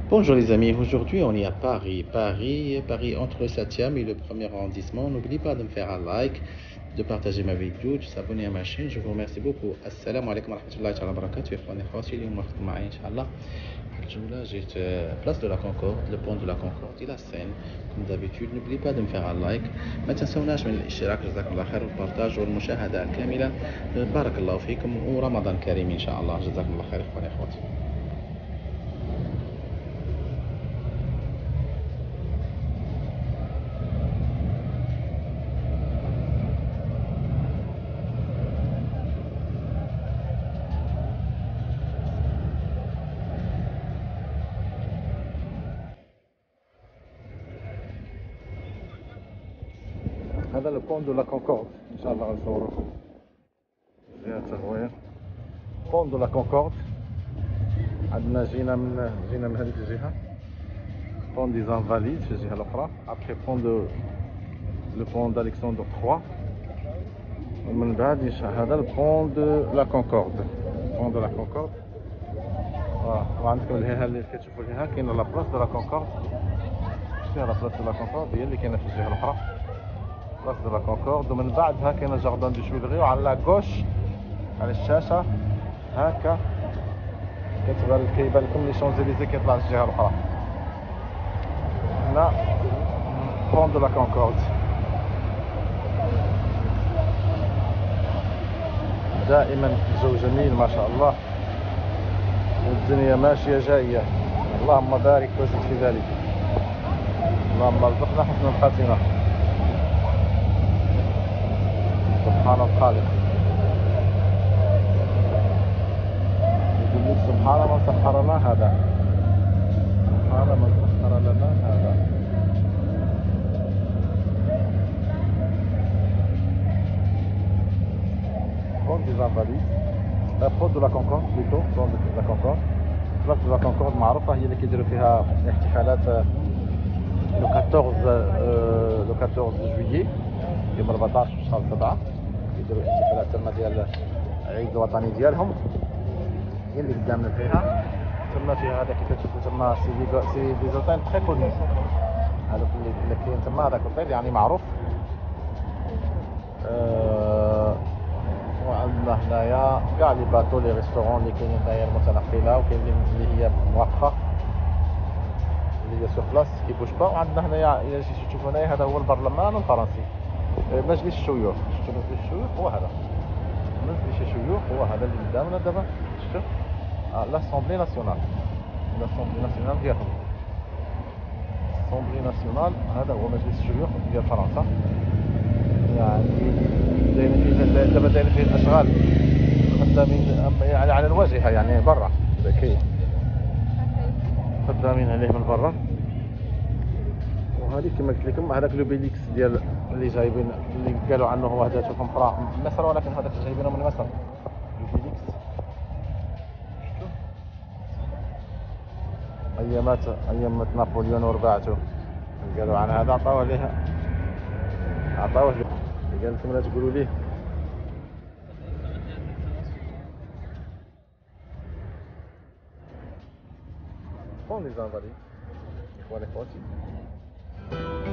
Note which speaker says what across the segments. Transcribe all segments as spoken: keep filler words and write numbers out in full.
Speaker 1: Bonjour les amis, aujourd'hui on est à Paris, Paris, Paris entre le septième et le premier arrondissement. N'oublie pas de me faire un like, de partager ma vidéo, de s'abonner à ma chaîne. Je vous remercie beaucoup. Assalamu alaikum wa rahmatullahi wa barakatuh. إخواني أخواتي اليوم وقت معي إن شاء الله. الجولة جيت place de la Concorde, le pont de la Concorde إلى Seine. Comme d'habitude, n'oublie pas de me faire un like. ما تنسوناش من الاشتراك جزاكم الله خير والبارتاج والمشاهدة الكاملة. بارك الله فيكم ورمضان كريم إن شاء الله. جزاكم الله خير إخواني أخواتي. هذا لو بون دو لا كونكورد ان شاء الله غنصورو جهه تهويه بون دو لا كونكورد. عندنا جينا من جينا من هذيك الجهه بون دي زانفاليد في الجهه الاخرى. ابخي بون دو لو بون دالكسندر ثلاثة ومن بعد هذا البون دو لا كونكورد بون دو لا كونكورد. وعندكم الهيها اللي كتشوفوا الهيها كاينه لا بلاص دو لا كونكورد. شتي لا بلاص دو لا كونكورد هي اللي كاينه في الجهه الاخرى، بلاص دو لا كونكورد. ومن بعدها كاين الجاردان دو شويلغي، وعلى لا غوش على الشاشه هكا كتبان كيبان لكم لي شونزيليزي كيطلع للجهه الاخرى. هنا بون دو لا كونكورد. دائما الجو جميل ما شاء الله، والدنيا ماشيه جايه. اللهم بارك وزد في ذلك، اللهم ارزقنا حسن الخاتمه. سبحان الخالق، يقول لك سبحان من سخر لنا هذا، سبحان من سخر لنا هذا. بون دي زانفاليد، بون دو لا كونكورد بليتو، بون دو لا كونكورد. بلاص دو لا كونكورد معروفه، هي اللي كيديروا فيها احتفالات لو أربعطاش لو أربعطاش جويي، يوم أربعطاش في شهر سبعة كيديروا احتفالات تما ديال العيد الوطني ديالهم. هي اللي قدامنا فيها. تما فيها هذا كيف تشوفوا تما سي دي سي دي زوتيل تري كوني. هذاك اللي كاين تما هذاك اوتيل يعني معروف. أه وعندنا هنايا كاع لي باتو لي ريستورون اللي كاينين هنايا المتنقله، وكاين اللي هي موقفه اللي هي سور بلاص كيبوش با. وعندنا هنايا الى جيتو تشوفوا هنايا هذا هو البرلمان الفرنسي، مجلس الشيوخ. شفتوا مجلس الشيوخ هو هذا، مجلس الشيوخ هو هذا اللي قدامنا دابا. شفتوا لاسامبلي ناسيونال، لاسامبلي ناسيونال ديالهم، لاسامبلي ناسيونال. هذا هو مجلس الشيوخ ديال فرنسا. يعني دايرين فيه دابا دايرين فيه الاشغال خدامين يعني على الواجهه، يعني برا كاين خدامين عليه من برا. وهذه كما قلت لكم هذاك لوبيليكس ديال اللي جايبين اللي قالوا عنه هو هذا شوفهم قرا من مصر، ولكن هذاك جايبينه من مصر. لوبيليكس شفتوا ايامات ايامات نابليون ورباعته قالوا عن هذا، عطاوه ليه عطاوه ليه قال لكم لا تقولوا ليه. بون لي زانفاليد اخواني اخواتي.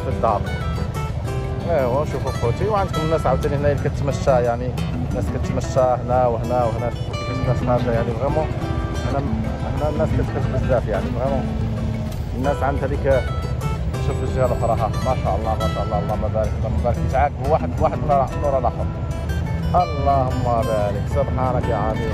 Speaker 1: في الدار. ايوا شوفوا خوتي، وعندكم الناس عاوتاني هنا اللي كتمشى، يعني الناس كتمشى هنا وهنا وهنا. شوفوا كيفاش الناس خارجه، يعني فريمون هنا هنا الناس كتخرج بزاف، يعني فريمون الناس عندها ديك. شوف الجهه الاخرى ها، ما شاء الله ما شاء الله، اللهم بارك اللهم بارك، يتعاقبوا واحد واحد نور الاخر. اللهم بارك، سبحانك يا عظيم.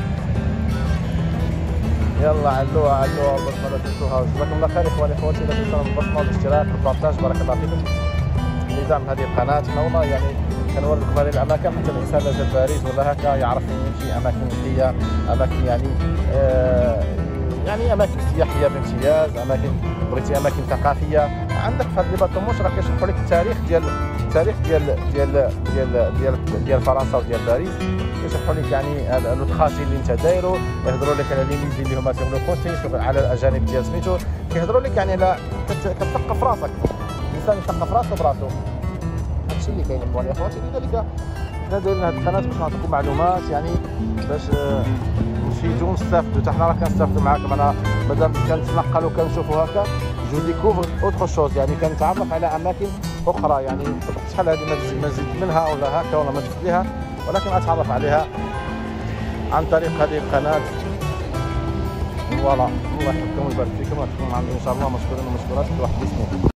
Speaker 1: يلا علوها علوها باش ما تنسوها. جزاكم الله خير اخواني اخواتي، لا تنسوا البصمه والاشتراك والبارطاج، بارك الله فيكم. لدعم هذه القناه، حنا والله يعني كنوريكم هذه الاماكن حتى الانسان لا جا باريس ولا هكا يعرف يمشي اماكن نقيه، اماكن يعني آه يعني اماكن سياحيه بامتياز، اماكن بغيتي اماكن ثقافيه. عندك في هذه الباطوموش راه كيشرحوا لك التاريخ ديال التاريخ ديال ديال ديال ديال, ديال فرنسا وديال باريس. كيشرحوا لك يعني لو تخاشي اللي انت دايرو، يهضروا لك على لي ميزي اللي هما تيغلو كونسي على الاجانب ديال سميتو، كيهضروا لك يعني على كتثقف راسك، الانسان يثقف راسو براسو. هادشي اللي كاين اخواني اخواتي. لذلك حنا دايرين هاد القناه باش نعطيكم معلومات، يعني باش نفيدو ونستافدو، حتى حنا راه كنستافدو معاكم. انا مادام كنتنقلوا كنشوفوا هكا جو ديكوفر اوتر شوز، يعني كنتعرف على اماكن اخرى، يعني شحال هذه ما نزيد منها ولا هكا ولا ما نزيد ليها، ولكن اتعرف عليها عن طريق هذه القناه. فوالا الله يحفظكم ويبارك فيكم، ونشوفكم ان شاء الله مشكورين ومشكورات. كل واحد باسمه.